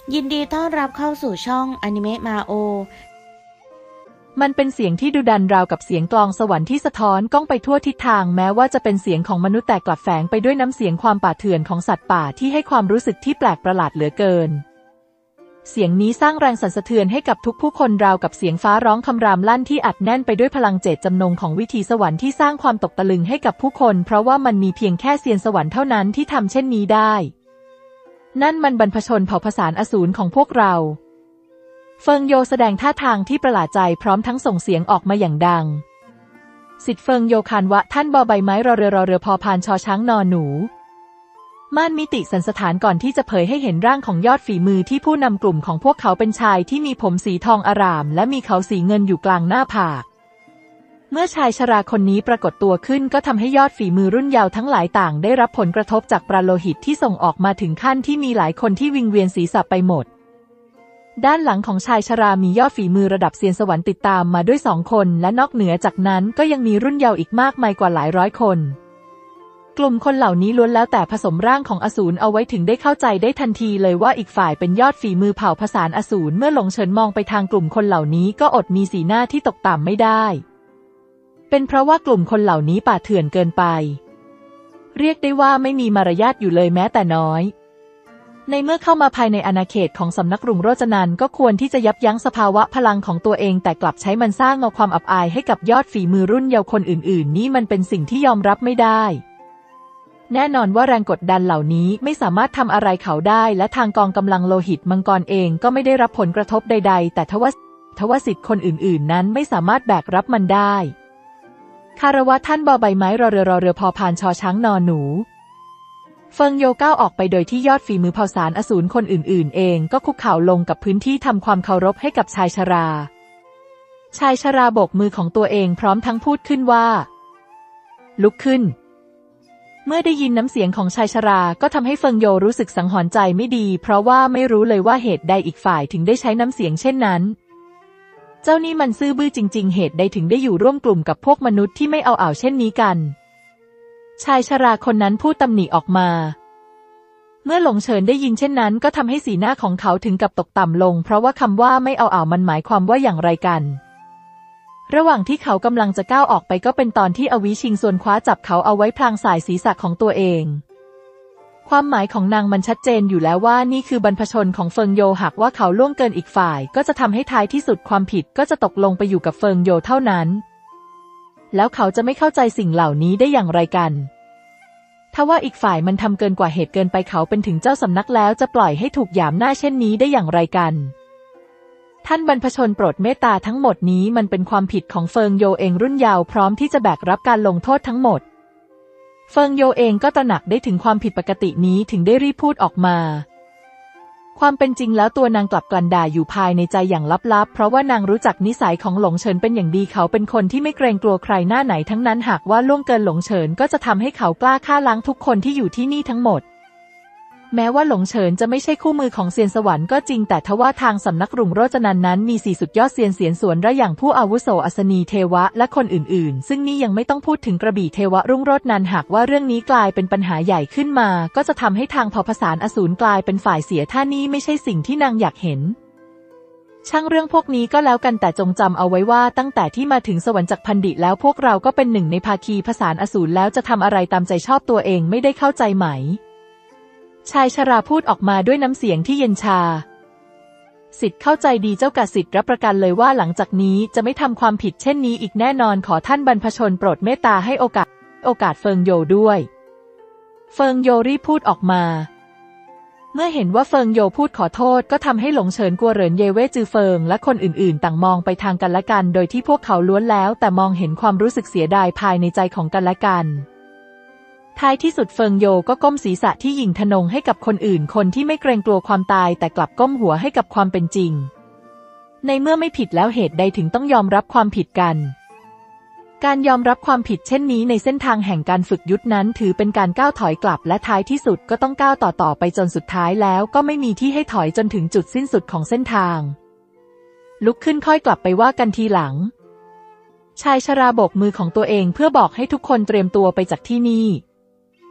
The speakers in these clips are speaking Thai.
ยินดีต้อนรับเข้าสู่ช่องอนิเมะมาโอมันเป็นเสียงที่ดุดันราวกับเสียงกลองสวรรค์ที่สะท้อนก้องไปทั่วทิศทางแม้ว่าจะเป็นเสียงของมนุษย์แต่กลับแฝงไปด้วยน้ำเสียงความป่าเถื่อนของสัตว์ป่าที่ให้ความรู้สึกที่แปลกประหลาดเหลือเกินเสียงนี้สร้างแรงสั่นสะเทือนให้กับทุกผู้คนราวกับเสียงฟ้าร้องคำรามลั่นที่อัดแน่นไปด้วยพลังเจตจำนงของวิถีสวรรค์ที่สร้างความตกตะลึงให้กับผู้คนเพราะว่ามันมีเพียงแค่เซียนสวรรค์เท่านั้นที่ทำเช่นนี้ได้นั่นมันบรรพชนเผ่าผสานอสูรของพวกเราเฟิงโยแสดงท่าทางที่ประหลาดใจพร้อมทั้งส่งเสียงออกมาอย่างดังสิทธิ์เฟิงโยคานวะท่านบอใบไม้รอเรือพอพานชอช้างนอหนูม่านมิติสันสถานก่อนที่จะเผยให้เห็นร่างของยอดฝีมือที่ผู้นำกลุ่มของพวกเขาเป็นชายที่มีผมสีทองอร่ามและมีเขาสีเงินอยู่กลางหน้าผากเมื่อชายชราคนนี้ปรากฏตัวขึ้นก็ทำให้ยอดฝีมือรุ่นเยาว์ทั้งหลายต่างได้รับผลกระทบจากปราโลหิตที่ส่งออกมาถึงขั้นที่มีหลายคนที่วิงเวียนศีรษะไปหมดด้านหลังของชายชรามียอดฝีมือระดับเซียนสวรรค์ติดตามมาด้วย2 คนและนอกเหนือจากนั้นก็ยังมีรุ่นเยาว์อีกมากมายกว่าหลายร้อยคนกลุ่มคนเหล่านี้ล้วนแล้วแต่ผสมร่างของอสูรเอาไว้ถึงได้เข้าใจได้ทันทีเลยว่าอีกฝ่ายเป็นยอดฝีมือเผ่าผสานอสูรเมื่อหลงเฉินมองไปทางกลุ่มคนเหล่านี้ก็อดมีสีหน้าที่ตกต่ำไม่ได้เป็นเพราะว่ากลุ่มคนเหล่านี้ป่าเถื่อนเกินไปเรียกได้ว่าไม่มีมารยาทอยู่เลยแม้แต่น้อยในเมื่อเข้ามาภายในอาณาเขตของสำนักรุ่งโรจนันท์ก็ควรที่จะยับยั้งสภาวะพลังของตัวเองแต่กลับใช้มันสร้างเอาความอับอายให้กับยอดฝีมือรุ่นเยาว์คนอื่นๆนี่มันเป็นสิ่งที่ยอมรับไม่ได้แน่นอนว่าแรงกดดันเหล่านี้ไม่สามารถทำอะไรเขาได้และทางกองกำลังโลหิตมังกรเองก็ไม่ได้รับผลกระทบใดๆแต่ทว่าสิทธิ์คนอื่นๆนั้นไม่สามารถแบกรับมันได้คารวะท่านบอใบไม้รอเรือพอพานชอช้างนอหนูเฟิงโยก้าวออกไปโดยที่ยอดฝีมือเผ่าสารอสูรคนอื่นๆเองก็คุกเข่าลงกับพื้นที่ทำความเคารพให้กับชายชราโบกมือของตัวเองพร้อมทั้งพูดขึ้นว่าลุกขึ้นเมื่อได้ยินน้ำเสียงของชายชราก็ทำให้เฟิงโยรู้สึกสังหรณ์ใจไม่ดีเพราะว่าไม่รู้เลยว่าเหตุใดอีกฝ่ายถึงได้ใช้น้ำเสียงเช่นนั้นเจ้านี่มันซื่อบื้อจริงๆเหตุใดถึงได้อยู่ร่วมกลุ่มกับพวกมนุษย์ที่ไม่เอาเช่นนี้กันชายชราคนนั้นพูดตำหนิออกมาเมื่อหลงเฉินได้ยินเช่นนั้นก็ทำให้สีหน้าของเขาถึงกับตกต่ำลงเพราะว่าคำว่าไม่เอามันหมายความว่าอย่างไรกันระหว่างที่เขากำลังจะก้าวออกไปก็เป็นตอนที่อวิชิงส่วนคว้าจับเขาเอาไว้พลางสายศีรษะของตัวเองความหมายของนางมันชัดเจนอยู่แล้วว่านี่คือบรรพชนของเฟิงโยหากว่าเขาล่วงเกินอีกฝ่ายก็จะทำให้ท้ายที่สุดความผิดก็จะตกลงไปอยู่กับเฟิงโยเท่านั้นแล้วเขาจะไม่เข้าใจสิ่งเหล่านี้ได้อย่างไรกันถ้าว่าอีกฝ่ายมันทำเกินกว่าเหตุเกินไปเขาเป็นถึงเจ้าสำนักแล้วจะปล่อยให้ถูกหยามหน้าเช่นนี้ได้อย่างไรกันท่านบรรพชนโปรดเมตตาทั้งหมดนี้มันเป็นความผิดของเฟิงโยเองรุ่นเยาว์พร้อมที่จะแบกรับการลงโทษทั้งหมดเฟิงโยเองก็ตระหนักได้ถึงความผิดปกตินี้ถึงได้รีบพูดออกมาความเป็นจริงแล้วตัวนางกลับกลั่นด่าอยู่ภายในใจอย่างลับๆเพราะว่านางรู้จักนิสัยของหลงเฉินเป็นอย่างดีเขาเป็นคนที่ไม่เกรงกลัวใครหน้าไหนทั้งนั้นหากว่าล่วงเกินหลงเฉินก็จะทำให้เขากล้าฆ่าล้างทุกคนที่อยู่ที่นี่ทั้งหมดแม้ว่าหลงเฉินจะไม่ใช่คู่มือของเซียนสวรรค์ก็จริงแต่ทว่าทางสำนักรุ่งโรจนันท์นั้นมี4สุดยอดเซียนเสียนสวนระอย่างผู้อาวุโสอัศนีเทวะและคนอื่นๆซึ่งนี่ยังไม่ต้องพูดถึงกระบี่เทวะรุ่งโรจนันท์หากว่าเรื่องนี้กลายเป็นปัญหาใหญ่ขึ้นมาก็จะทำให้ทางเผ่าผสานอสูรกลายเป็นฝ่ายเสียท่านี้ไม่ใช่สิ่งที่นางอยากเห็นช่างเรื่องพวกนี้ก็แล้วกันแต่จงจำเอาไว้ว่าตั้งแต่ที่มาถึงสวรรค์จักรพันดิตแล้วพวกเราก็เป็นหนึ่งในภาคีผสานอสูรแล้วจะทำอะไรตามใจชอบตัวเองไม่ได้เข้าใจไหมชายชราพูดออกมาด้วยน้ำเสียงที่เย็นชาสิทธิ์เข้าใจดีเจ้ากสิทธิ์รับประกันเลยว่าหลังจากนี้จะไม่ทำความผิดเช่นนี้อีกแน่นอนขอท่านบรรพชนโปรดเมตตาให้โอกาสเฟิงโยด้วยเฟิงโยรีบพูดออกมาเมื่อเห็นว่าเฟิงโยพูดขอโทษก็ทำให้หลงเฉินกัวเหรินเยเว่จือเฟิงและคนอื่นๆต่างมองไปทางกันและกันโดยที่พวกเขาล้วนแล้วแต่มองเห็นความรู้สึกเสียดายภายในใจของกันและกันท้ายที่สุดเฟิงโยก็ก้มศีรษะที่หยิ่งทะนงให้กับคนอื่นคนที่ไม่เกรงกลัวความตายแต่กลับก้มหัวให้กับความเป็นจริงในเมื่อไม่ผิดแล้วเหตุใดถึงต้องยอมรับความผิดกันการยอมรับความผิดเช่นนี้ในเส้นทางแห่งการฝึกยุทธนั้นถือเป็นการก้าวถอยกลับและท้ายที่สุดก็ต้องก้าวต่อไปจนสุดท้ายแล้วก็ไม่มีที่ให้ถอยจนถึงจุดสิ้นสุดของเส้นทางลุกขึ้นค่อยกลับไปว่ากันทีหลังชายชราโบกมือของตัวเองเพื่อบอกให้ทุกคนเตรียมตัวไปจากที่นี่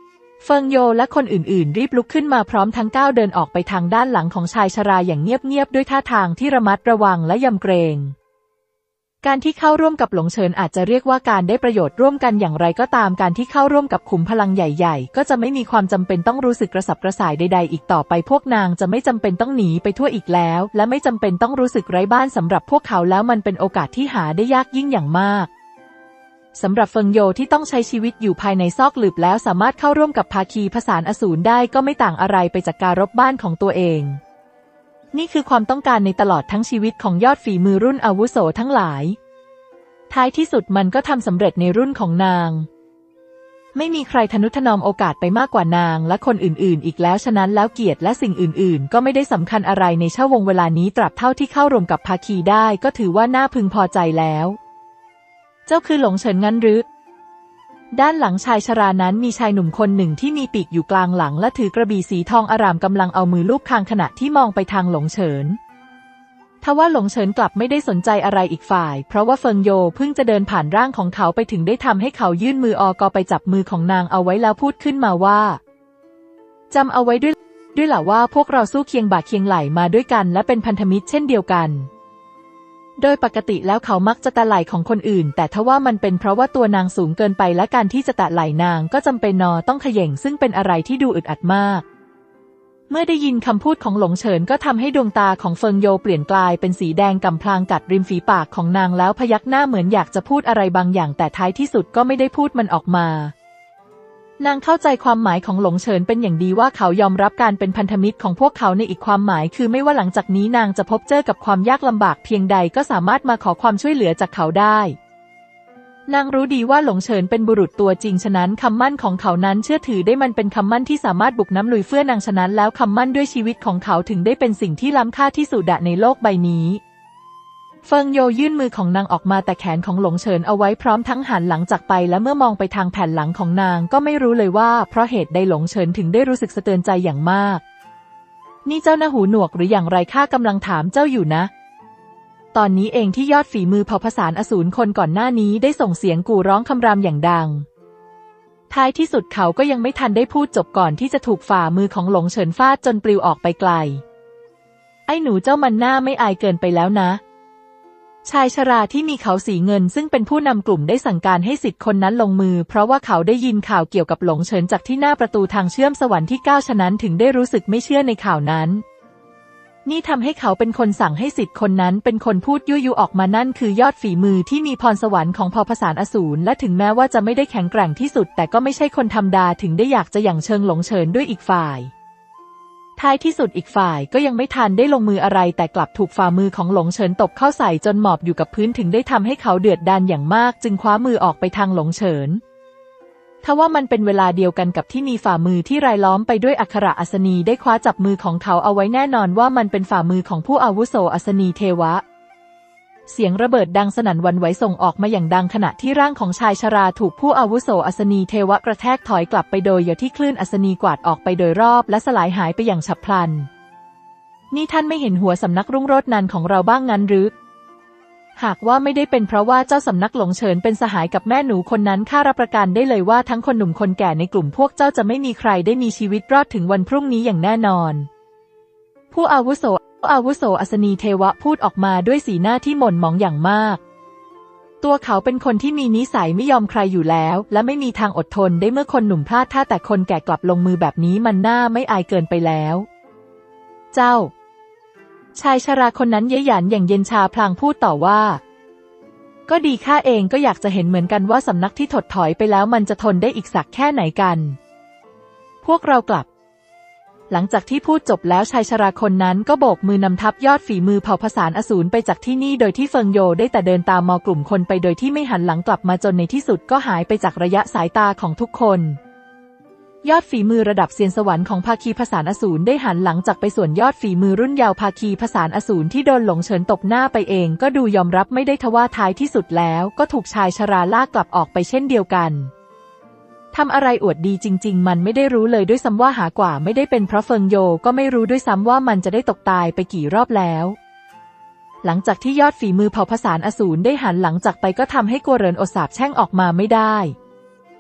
เฟิงโยและคนอื่นๆรีบลุกขึ้นมาพร้อมทั้งก้าวเดินออกไปทางด้านหลังของชายชราอย่างเงียบๆด้วยท่าทางที่ระมัดระวังและยำเกรงการที่เข้าร่วมกับหลงเฉินอาจจะเรียกว่าการได้ประโยชน์ร่วมกันอย่างไรก็ตามการที่เข้าร่วมกับขุมพลังใหญ่ๆก็จะไม่มีความจำเป็นต้องรู้สึกกระสับกระส่ายใดๆอีกต่อไปพวกนางจะไม่จำเป็นต้องหนีไปทั่วอีกแล้วและไม่จำเป็นต้องรู้สึกไร้บ้านสำหรับพวกเขาแล้วมันเป็นโอกาสที่หาได้ยากยิ่งอย่างมากสำหรับเฟิงโยที่ต้องใช้ชีวิตอยู่ภายในซอกหลืบแล้วสามารถเข้าร่วมกับภาคีผสานอสูรได้ก็ไม่ต่างอะไรไปจากการรบบ้านของตัวเองนี่คือความต้องการในตลอดทั้งชีวิตของยอดฝีมือรุ่นอาวุโสทั้งหลายท้ายที่สุดมันก็ทำสำเร็จในรุ่นของนางไม่มีใครทนุถนอมโอกาสไปมากกว่านางและคนอื่นๆอีกแล้วฉะนั้นแล้วเกียรติและสิ่งอื่นๆก็ไม่ได้สำคัญอะไรในช่วงเวลานี้ตราบเท่าที่เข้ารวมกับภาคีได้ก็ถือว่าน่าพึงพอใจแล้วเจ้าคือหลงเฉินงั้นหรือด้านหลังชายชรานั้นมีชายหนุ่มคนหนึ่งที่มีปีกอยู่กลางหลังและถือกระบี่สีทองอร่ามกำลังเอามือลูบคางขณะที่มองไปทางหลงเฉินทว่าหลงเฉินกลับไม่ได้สนใจอะไรอีกฝ่ายเพราะว่าเฟิงโยเพิ่งจะเดินผ่านร่างของเขาไปถึงได้ทำให้เขายื่นมืออกไปจับมือของนางเอาไว้แล้วพูดขึ้นมาว่าจำเอาไว้ด้วยล่ะว่าพวกเราสู้เคียงบ่าเคียงไหลมาด้วยกันและเป็นพันธมิตรเช่นเดียวกันโดยปกติแล้วเขามักจะแตะไหล่ของคนอื่นแต่ทว่ามันเป็นเพราะว่าตัวนางสูงเกินไปและการที่จะแตะไหล่นางก็จำเป็นต้องเขย่งซึ่งเป็นอะไรที่ดูอึดอัดมากเมื่อได้ยินคำพูดของหลงเฉินก็ทำให้ดวงตาของเฟิงโยเปลี่ยนกลายเป็นสีแดงกำพลางกัดริมฝีปากของนางแล้วพยักหน้าเหมือนอยากจะพูดอะไรบางอย่างแต่ท้ายที่สุดก็ไม่ได้พูดมันออกมานางเข้าใจความหมายของหลงเฉินเป็นอย่างดีว่าเขายอมรับการเป็นพันธมิตรของพวกเขาในอีกความหมายคือไม่ว่าหลังจากนี้นางจะพบเจอกับความยากลำบากเพียงใดก็สามารถมาขอความช่วยเหลือจากเขาได้นางรู้ดีว่าหลงเฉินเป็นบุรุษตัวจริงฉะนั้นคำมั่นของเขานั้นเชื่อถือได้มันเป็นคำมั่นที่สามารถบุกน้ำลุยเฟื่อนางฉะนั้นแล้วคำมั่นด้วยชีวิตของเขาถึงได้เป็นสิ่งที่ล้ำค่าที่สุดในโลกใบนี้เฟิงโยยื่นมือของนางออกมาแต่แขนของหลงเฉินเอาไว้พร้อมทั้งหันหลังจากไปและเมื่อมองไปทางแผ่นหลังของนางก็ไม่รู้เลยว่าเพราะเหตุใดหลงเฉินถึงได้รู้สึกสะเทือนใจอย่างมากนี่เจ้าหน้าหูหนวกหรืออย่างไรข้ากำลังถามเจ้าอยู่นะตอนนี้เองที่ยอดฝีมือเผ่าผสานอสูรคนก่อนหน้านี้ได้ส่งเสียงกู่ร้องคำรามอย่างดังท้ายที่สุดเขาก็ยังไม่ทันได้พูดจบก่อนที่จะถูกฝ่ามือของหลงเฉินฟาดจนปลิวออกไปไกลไอ้หนูเจ้ามันหน้าไม่อายเกินไปแล้วนะชายชราที่มีเขาสีเงินซึ่งเป็นผู้นำกลุ่มได้สั่งการให้ศิษย์คนนั้นลงมือเพราะว่าเขาได้ยินข่าวเกี่ยวกับหลงเฉินจากที่หน้าประตูทางเชื่อมสวรรค์ที่9ฉะนั้นถึงได้รู้สึกไม่เชื่อในข่าวนั้นนี่ทำให้เขาเป็นคนสั่งให้ศิษย์คนนั้นเป็นคนพูดยั่วยุออกมานั่นคือยอดฝีมือที่มีพรสวรรค์ของเผ่าผสานอสูรและถึงแม้ว่าจะไม่ได้แข็งแกร่งที่สุดแต่ก็ไม่ใช่คนธรรมดาถึงได้อยากจะหยั่งเชิงหลงเฉินด้วยอีกฝ่ายท้ายที่สุดอีกฝ่ายก็ยังไม่ทันได้ลงมืออะไรแต่กลับถูกฝ่ามือของหลงเฉินตบเข้าใส่จนหมอบอยู่กับพื้นถึงได้ทำให้เขาเดือดดาลอย่างมากจึงคว้ามือออกไปทางหลงเฉินทว่ามันเป็นเวลาเดียวกันกับที่มีฝ่ามือที่รายล้อมไปด้วยอักขระอัศนีได้คว้าจับมือของเขาเอาไว้แน่นอนว่ามันเป็นฝ่ามือของผู้อาวุโสอัศนีเทวะเสียงระเบิดดังสนั่นหวั่นไหวส่งออกมาอย่างดังขณะที่ร่างของชายชราถูกผู้อาวุโสอัศนีเทวะกระแทกถอยกลับไปโดยอย่าที่คลื่นอัศนีกวาดออกไปโดยรอบและสลายหายไปอย่างฉับพลันนี่ท่านไม่เห็นหัวสำนักรุ่งโรจน์นันของเราบ้างงั้นหรือหากว่าไม่ได้เป็นเพราะว่าเจ้าสำนักหลงเฉินเป็นสหายกับแม่หนูคนนั้นข้ารับประกันได้เลยว่าทั้งคนหนุ่มคนแก่ในกลุ่มพวกเจ้าจะไม่มีใครได้มีชีวิตรอดถึงวันพรุ่งนี้อย่างแน่นอนผู้อาวุโสอัศนีเทวะพูดออกมาด้วยสีหน้าที่หม่นหมองอย่างมากตัวเขาเป็นคนที่มีนิสัยไม่ยอมใครอยู่แล้วและไม่มีทางอดทนได้เมื่อคนหนุ่มพลาดท่าแต่คนแก่กลับลงมือแบบนี้มันน่าไม่อายเกินไปแล้วเจ้าชายชราคนนั้นเย้ยหยันอย่างเย็นชาพลางพูดต่อว่าก็ดีข้าเองก็อยากจะเห็นเหมือนกันว่าสำนักที่ถดถอยไปแล้วมันจะทนได้อีกสักแค่ไหนกันพวกเรากลับหลังจากที่พูดจบแล้วชายชราคนนั้นก็โบกมือนำทัพยอดฝีมือเผ่าผสานอสูรไปจากที่นี่โดยที่เฟิงโยได้แต่เดินตามมอกลุ่มคนไปโดยที่ไม่หันหลังกลับมาจนในที่สุดก็หายไปจากระยะสายตาของทุกคนยอดฝีมือระดับเซียนสวรรค์ของภาคีผสานอสูรได้หันหลังจากไปส่วนยอดฝีมือรุ่นยาวภาคีผสานอสูรที่โดนหลงเฉินตบหน้าไปเองก็ดูยอมรับไม่ได้ทว่าท้ายที่สุดแล้วก็ถูกชายชราลากกลับออกไปเช่นเดียวกันทำอะไรอวดดีจริงๆมันไม่ได้รู้เลยด้วยซ้ำว่าหากว่าไม่ได้เป็นเพราะเฟิงโยก็ไม่รู้ด้วยซ้ำว่ามันจะได้ตกตายไปกี่รอบแล้วหลังจากที่ยอดฝีมือเผ่าผสานอสูรได้หันหลังจากไปก็ทำให้กัวเหรินอดสาปแช่งออกมาไม่ได้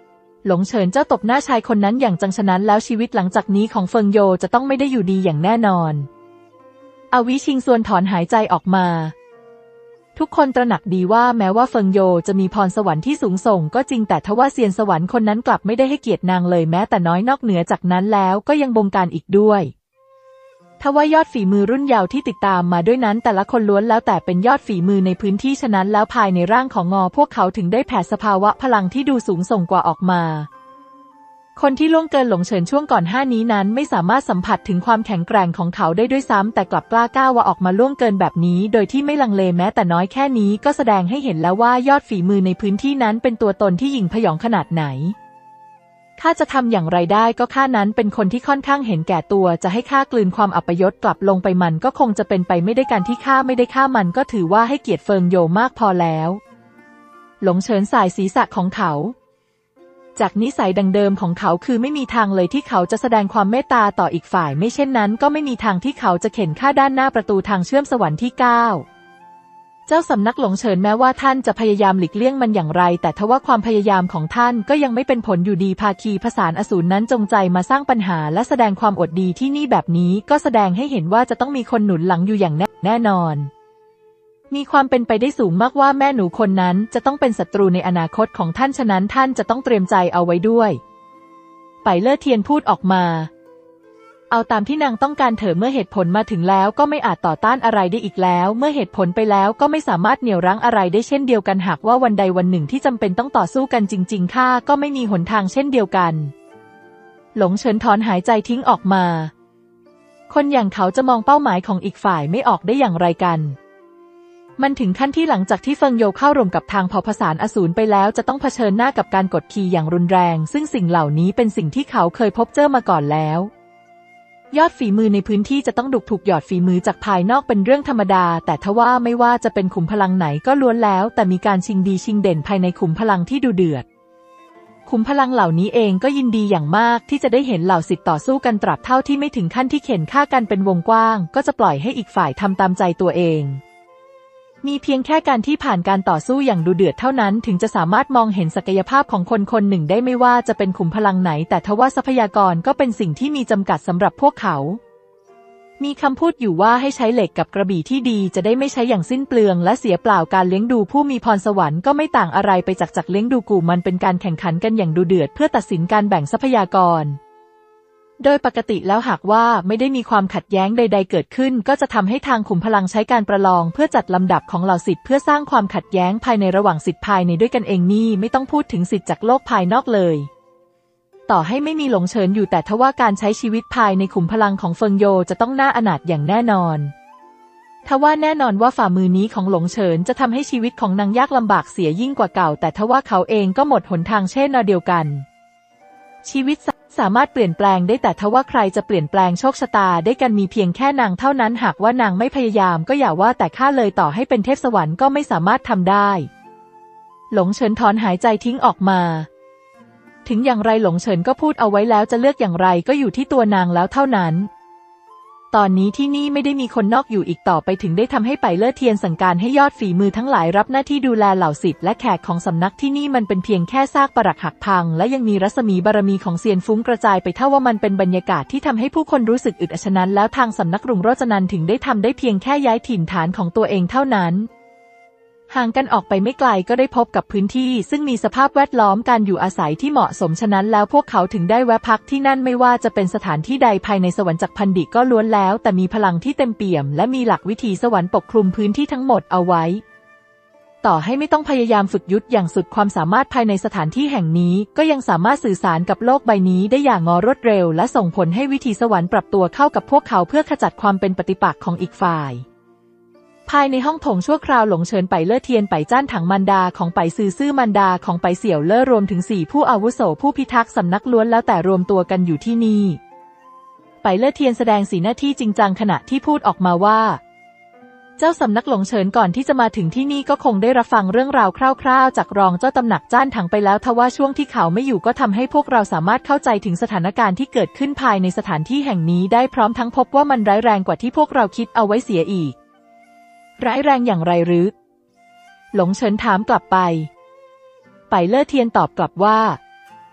หลงเฉินเจ้าตบหน้าชายคนนั้นอย่างจังฉะนั้นแล้วชีวิตหลังจากนี้ของเฟิงโยจะต้องไม่ได้อยู่ดีอย่างแน่นอนอวิชิงซวนถอนหายใจออกมาทุกคนตระหนักดีว่าแม้ว่าเฟิงโยจะมีพรสวรรค์ที่สูงส่งก็จริงแต่ทว่าเซียนสวรรค์คนนั้นกลับไม่ได้ให้เกียรตินางเลยแม้แต่น้อยนอกเหนือจากนั้นแล้วก็ยังบงการอีกด้วยทว่ายอดฝีมือรุ่นเยาว์ที่ติดตามมาด้วยนั้นแต่ละคนล้วนแล้วแต่เป็นยอดฝีมือในพื้นที่ฉะนั้นแล้วภายในร่างของพวกเขาถึงได้แผ่สภาวะพลังที่ดูสูงส่งกว่าออกมาคนที่ล่วงเกินหลงเฉินช่วงก่อนหน้านี้นั้นไม่สามารถสัมผัสถึงความแข็งแกร่งของเขาได้ด้วยซ้ำแต่กลับกล้าก้าวว่าออกมาล่วงเกินแบบนี้โดยที่ไม่ลังเลแม้แต่น้อยแค่นี้ก็แสดงให้เห็นแล้วว่ายอดฝีมือในพื้นที่นั้นเป็นตัวตนที่หยิ่งพยองขนาดไหนข้าจะทำอย่างไรได้ก็ข้านั้นเป็นคนที่ค่อนข้างเห็นแก่ตัวจะให้ข้ากลืนความอัปยศกลับลงไปมันก็คงจะเป็นไปไม่ได้การที่ข้าไม่ได้ฆ่ามันก็ถือว่าให้เกียรติเฟิงโยมากพอแล้วหลงเฉินสายศีรษะของเขาจากนิสัยดังเดิมของเขาคือไม่มีทางเลยที่เขาจะแสดงความเมตตาต่ออีกฝ่ายไม่เช่นนั้นก็ไม่มีทางที่เขาจะเข็นฆ่าด้านหน้าประตูทางเชื่อมสวรรค์ที่ 9เจ้าสำนักหลงเฉินแม้ว่าท่านจะพยายามหลีกเลี่ยงมันอย่างไรแต่ทว่าความพยายามของท่านก็ยังไม่เป็นผลอยู่ดีภาคีผสานอสูรนั้นจงใจมาสร้างปัญหาและแสดงความอดดีที่นี่แบบนี้ก็แสดงให้เห็นว่าจะต้องมีคนหนุนหลังอยู่อย่างแน่นอนมีความเป็นไปได้สูงมากว่าแม่หนูคนนั้นจะต้องเป็นศัตรูในอนาคตของท่านฉะนั้นท่านจะต้องเตรียมใจเอาไว้ด้วยไปเล่อเทียนพูดออกมาเอาตามที่นางต้องการเถอะเมื่อเหตุผลมาถึงแล้วก็ไม่อาจต่อต้านอะไรได้อีกแล้วเมื่อเหตุผลไปแล้วก็ไม่สามารถเหนี่ยวรั้งอะไรได้เช่นเดียวกันหากว่าวันใดวันหนึ่งที่จำเป็นต้องต่อสู้กันจริงๆข้าก็ไม่มีหนทางเช่นเดียวกันหลงเฉินถอนหายใจทิ้งออกมาคนอย่างเขาจะมองเป้าหมายของอีกฝ่ายไม่ออกได้อย่างไรกันมันถึงขั้นที่หลังจากที่เฟิงโยเข้าร่วมกับทางเผ่าผสานอสูรไปแล้วจะต้องเผชิญหน้ากับการกดขี่อย่างรุนแรงซึ่งสิ่งเหล่านี้เป็นสิ่งที่เขาเคยพบเจอมาก่อนแล้วยอดฝีมือในพื้นที่จะต้องถูกหยอดฝีมือจากภายนอกเป็นเรื่องธรรมดาแต่ทว่าไม่ว่าจะเป็นขุมพลังไหนก็ล้วนแล้วแต่มีการชิงดีชิงเด่นภายในขุมพลังที่ดูเดือดขุมพลังเหล่านี้เองก็ยินดีอย่างมากที่จะได้เห็นเหล่าศิษย์ต่อสู้กันตราบเท่าที่ไม่ถึงขั้นที่เข็นฆ่ากันเป็นวงกว้างก็จะปล่อยให้อีกฝ่ายทำตามใจตัวเองมีเพียงแค่การที่ผ่านการต่อสู้อย่างดุเดือดเท่านั้นถึงจะสามารถมองเห็นศักยภาพของคนคนหนึ่งได้ไม่ว่าจะเป็นขุมพลังไหนแต่ทว่าทรัพยากรก็เป็นสิ่งที่มีจำกัดสำหรับพวกเขามีคำพูดอยู่ว่าให้ใช้เหล็กกับกระบี่ที่ดีจะได้ไม่ใช้อย่างสิ้นเปลืองและเสียเปล่าการเลี้ยงดูผู้มีพรสวรรค์ก็ไม่ต่างอะไรไปจากเลี้ยงดูกูมันเป็นการแข่งขันกันอย่างดุเดือดเพื่อตัดสินการแบ่งทรัพยากรโดยปกติแล้วหากว่าไม่ได้มีความขัดแย้งใดๆเกิดขึ้นก็จะทำให้ทางขุมพลังใช้การประลองเพื่อจัดลำดับของเหล่าศิษย์เพื่อสร้างความขัดแย้งภายในระหว่างศิษย์ภายในด้วยกันเองนี่ไม่ต้องพูดถึงศิษย์จากโลกภายนอกเลยต่อให้ไม่มีหลงเฉินอยู่แต่ทว่าการใช้ชีวิตภายในขุมพลังของเฟิงโยจะต้องน่าอนาถอย่างแน่นอนทว่าแน่นอนว่าฝ่ามือนี้ของหลงเฉินจะทำให้ชีวิตของนางยากลำบากเสียยิ่งกว่าเก่าแต่ทว่าเขาเองก็หมดหนทางเช่นเดียวกันชีวิตสามารถเปลี่ยนแปลงได้แต่ทว่าใครจะเปลี่ยนแปลงโชคชะตาได้กันมีเพียงแค่นางเท่านั้นหากว่านางไม่พยายามก็อย่าว่าแต่ข้าเลยต่อให้เป็นเทพสวรรค์ก็ไม่สามารถทำได้หลงเฉินถอนหายใจทิ้งออกมาถึงอย่างไรหลงเฉินก็พูดเอาไว้แล้วจะเลือกอย่างไรก็อยู่ที่ตัวนางแล้วเท่านั้นตอนนี้ที่นี่ไม่ได้มีคนนอกอยู่อีกต่อไปถึงได้ทำให้ไปเล่อเทียนสั่งการให้ยอดฝีมือทั้งหลายรับหน้าที่ดูแลเหล่าศิษย์และแขกของสำนักที่นี่มันเป็นเพียงแค่ซากปรักหักพังและยังมีรัศมีบารมีของเซียนฟุ้งกระจายไปเท่าว่ามันเป็นบรรยากาศที่ทำให้ผู้คนรู้สึกอึดอัดฉะนั้นแล้วทางสำนักรุ่งโรจนันท์ถึงได้ทำได้เพียงแค่ย้ายถิ่นฐานของตัวเองเท่านั้นห่างกันออกไปไม่ไกลก็ได้พบกับพื้นที่ซึ่งมีสภาพแวดล้อมการอยู่อาศัยที่เหมาะสมฉะนั้นแล้วพวกเขาถึงได้แวะพักที่นั่นไม่ว่าจะเป็นสถานที่ใดภายในสวรรค์จักรพันดิก็ล้วนแล้วแต่มีพลังที่เต็มเปี่ยมและมีหลักวิถีสวรรค์ปกคลุมพื้นที่ทั้งหมดเอาไว้ต่อให้ไม่ต้องพยายามฝึกยุทธอย่างสุดความสามารถภายในสถานที่แห่งนี้ก็ยังสามารถสื่อสารกับโลกใบนี้ได้อย่างรวดเร็วและส่งผลให้วิถีสวรรค์ปรับตัวเข้ากับพวกเขาเพื่อขจัดความเป็นปฏิปักษ์ของอีกฝ่ายภายในห้องโถงชั่วคราวหลงเฉินไปเล่อเทียนไปจ้านถังมันดาของไปซื่อมันดาของไปเสี่ยวเล่อรวมถึง4ผู้อาวุโสผู้พิทักษ์สำนักล้วนแล้วแต่รวมตัวกันอยู่ที่นี่ไปเล่อเทียนแสดงสีหน้าที่จริงจังขณะที่พูดออกมาว่าเจ้าสำนักหลงเฉินก่อนที่จะมาถึงที่นี่ก็คงได้รับฟังเรื่องราวคร่าวๆจากรองเจ้าตำหนักจ้านถังไปแล้วทว่าช่วงที่เขาไม่อยู่ก็ทำให้พวกเราสามารถเข้าใจถึงสถานการณ์ที่เกิดขึ้นภายในสถานที่แห่งนี้ได้พร้อมทั้งพบว่ามันร้ายแรงกว่าที่พวกเราคิดเอาไว้เสียอีกร้ายแรงอย่างไรหรือหลงเฉินถามกลับไปเล่อเทียนตอบกลับว่า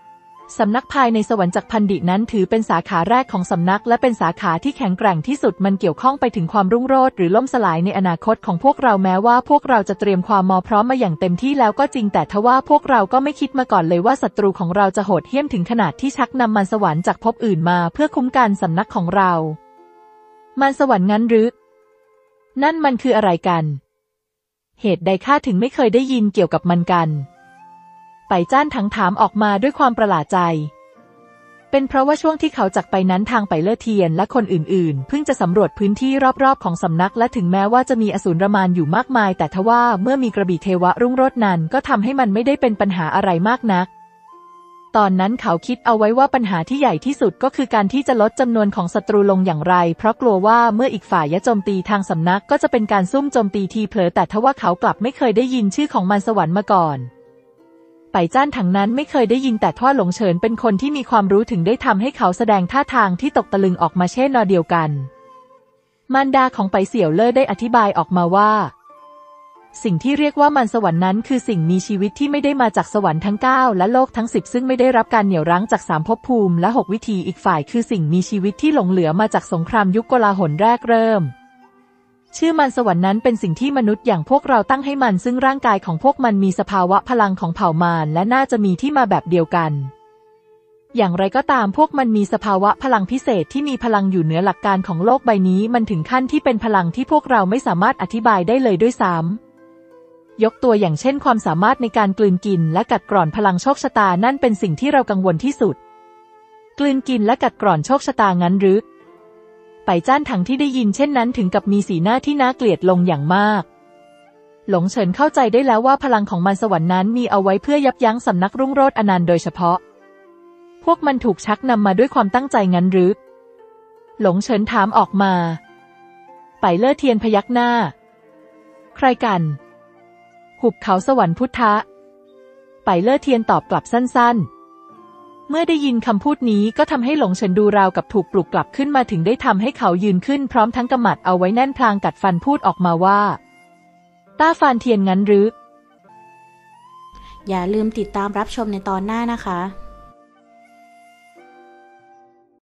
สำนักภายในสวรรค์จักรพันดินั้นถือเป็นสาขาแรกของสำนักและเป็นสาขาที่แข็งแกร่งที่สุดมันเกี่ยวข้องไปถึงความรุ่งโรจน์หรือล่มสลายในอนาคตของพวกเราแม้ว่าพวกเราจะเตรียมความพร้อมมาอย่างเต็มที่แล้วก็จริงแต่ทว่าพวกเราก็ไม่คิดมาก่อนเลยว่าศัตรูของเราจะโหดเหี้ยมถึงขนาดที่ชักนำมารสวรรค์จากภพอื่นมาเพื่อคุ้มกันสำนักของเรามารสวรรค์งั้นหรือนั่นมันคืออะไรกันเหตุใดข้าถึงไม่เคยได้ยินเกี่ยวกับมันกันไปจ้านถังถามออกมาด้วยความประหลาดใจเป็นเพราะว่าช่วงที่เขาจากไปนั้นทางไปเล่อเทียนและคนอื่นๆเพิ่งจะสำรวจพื้นที่รอบๆของสำนักและถึงแม้ว่าจะมีอสูรมารอยู่มากมายแต่ทว่าเมื่อมีกระบี่เทวะรุ่งโรจน์นั้นก็ทำให้มันไม่ได้เป็นปัญหาอะไรมากนักตอนนั้นเขาคิดเอาไว้ว่าปัญหาที่ใหญ่ที่สุดก็คือการที่จะลดจำนวนของศัตรูลงอย่างไรเพราะกลัวว่าเมื่ออีกฝ่ายโจมตีทางสำนักก็จะเป็นการซุ่มโจมตีทีเผลอแต่ทว่าเขากลับไม่เคยได้ยินชื่อของมารสวรรค์มาก่อนไปจ้านถังนั้นไม่เคยได้ยินแต่ท่าหลงเฉินเป็นคนที่มีความรู้ถึงได้ทำให้เขาแสดงท่าทางที่ตกตะลึงออกมาเช่นเดียวกันมารดาของไปเสี่ยวเล่อได้อธิบายออกมาว่าสิ่งที่เรียกว่ามารสวรรค์นั้นคือสิ่งมีชีวิตที่ไม่ได้มาจากสวรรค์ทั้ง9และโลกทั้ง10ซึ่งไม่ได้รับการเหนี่ยวรั้งจาก3ภพภูมิและ6วิธีอีกฝ่ายคือสิ่งมีชีวิตที่หลงเหลือมาจากสงครามยุคโกลาหลแรกเริ่มชื่อมารสวรรค์นั้นเป็นสิ่งที่มนุษย์อย่างพวกเราตั้งให้มันซึ่งร่างกายของพวกมันมีสภาวะพลังของเผ่ามารและน่าจะมีที่มาแบบเดียวกันอย่างไรก็ตามพวกมันมีสภาวะพลังพิเศษที่มีพลังอยู่เหนือหลักการของโลกใบนี้มันถึงขั้นที่เป็นพลังที่พวกเราไม่สามารถอธิบายได้เลยด้วยซ้ำยกตัวอย่างเช่นความสามารถในการกลืนกินและกัดกร่อนพลังโชคชะตานั่นเป็นสิ่งที่เรากังวลที่สุดกลืนกินและกัดกร่อนโชคชะตางั้นหรือไปจ้านถังที่ได้ยินเช่นนั้นถึงกับมีสีหน้าที่น่าเกลียดลงอย่างมากหลงเฉินเข้าใจได้แล้วว่าพลังของมารสวรรค์นั้นมีเอาไว้เพื่อยับยั้งสำนักรุ่งโรจน์อนันต์โดยเฉพาะพวกมันถูกชักนำมาด้วยความตั้งใจงั้นหรือหลงเฉินถามออกมาไปเล่อเทียนพยักหน้าใครกันหุบเขาสวรรค์พุทธะไปเล่อเทียนตอบกลับสั้นๆเมื่อได้ยินคำพูดนี้ก็ทำให้หลงเฉินดูราวกับถูกปลุกกลับขึ้นมาถึงได้ทำให้เขายืนขึ้นพร้อมทั้งกำหมัดเอาไว้แน่นพลางกัดฟันพูดออกมาว่าต้าฟานเทียนงั้นหรืออย่าลืมติดตามรับชมในตอนหน้านะคะ